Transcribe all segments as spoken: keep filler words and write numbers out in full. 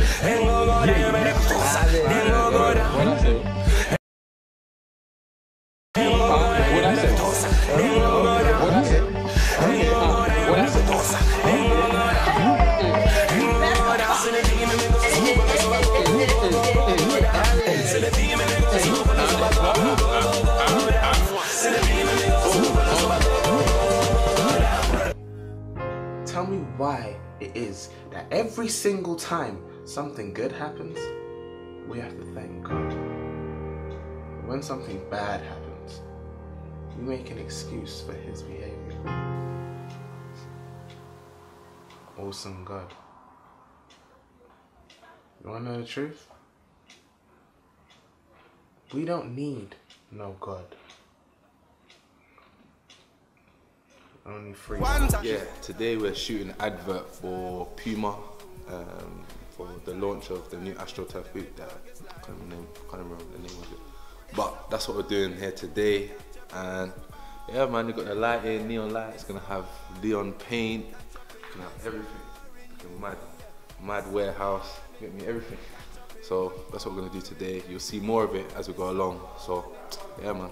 Tell me why it is that every single time something good happens, we have to thank God. But when something bad happens, we make an excuse for His behavior. Awesome God. You wanna know the truth? We don't need no God. Only free. Yeah, today we're shooting an advert for Puma um, for the launch of the new AstroTurf boot. That I can't remember, can't remember the name of it. But that's what we're doing here today. And yeah, man, we've got the lighting, neon light. It's gonna have Leon paint. It's gonna have everything. Like a mad, mad warehouse. Get me everything. So that's what we're gonna do today. You'll see more of it as we go along. So yeah, man.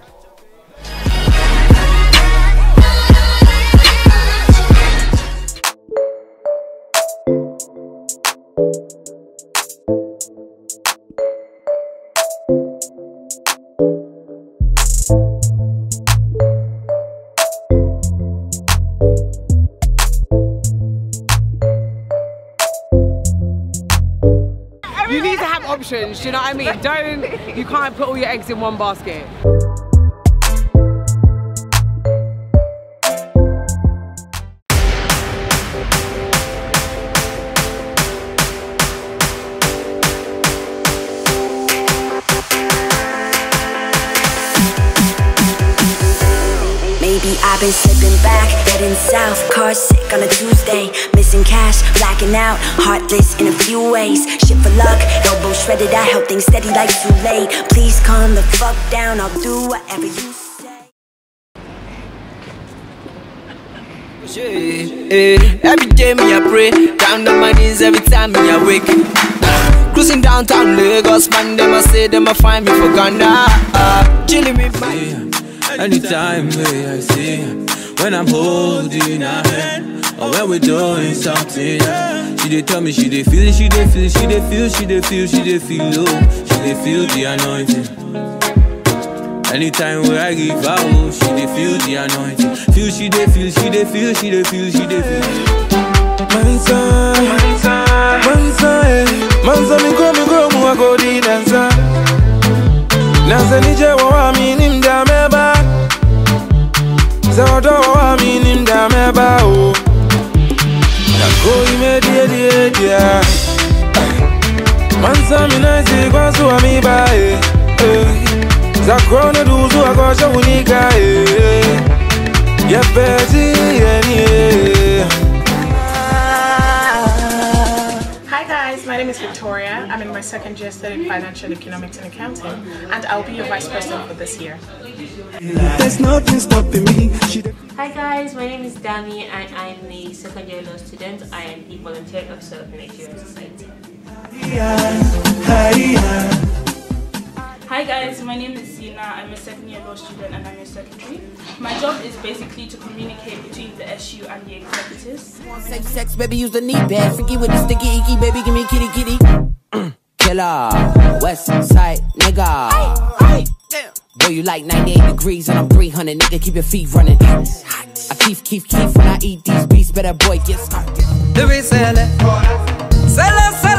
You need to have options, do you know what I mean? Don't, you can't put all your eggs in one basket. Maybe I've been slipping back, heading south, car sick on a Tuesday, missing cash, blacking out, heartless in a few ways, shit for luck, elbow shredded, I held things steady like too late, please calm the fuck down, I'll do whatever you say. Every day me I pray, down on my knees every time me I wake. Cruising downtown Lagos, man, them I say them I find me for Ghana. uh, Chilling with my anytime I see when I'm holding her hand or when we're doing something, yeah. She dey tell me she dey feel it, she dey feel it, she dey feel, she dey feel, she dey feel, oh, she dey feel the anointing. Anytime where I give her, oh, she dey feel the anointing. Feel, she dey feel, she dey feel, she dey feel, she dey feel. Mansa, Mansa, Mansa, eh. Mansa, me go, me go, me go di dansa. Nansa nije wa mi nimda meba. Zaodo wa mi nimda meba o. Dako ime die die dia. Mansa mi na si kwa su ami ba eh. Zakrone duzu akosha unika eh. Yepezi eni. Hi guys, my name is Victoria. I'm in my second year studying Financial Economics and Accounting, and I'll be your Vice President for this year. There's nothing stopping me. Hi guys, my name is Dami and I'm the second year law student. I am the volunteer officer of the Nigerian Society. Hi guys, my name is Zina. I'm a second year law student and I'm your secretary. My job is basically to communicate between the S U and the executives. Sex, sex, baby, use the knee pad. Freaky with the sticky icky, baby, give me kitty kitty. Killer, West Side nigga. Boy, you like ninety-eight degrees and I'm three hundred, nigga, keep your feet running. I keep, keep, keep when I eat these beats, better boy, get started. The resell it. Sell it, sell it.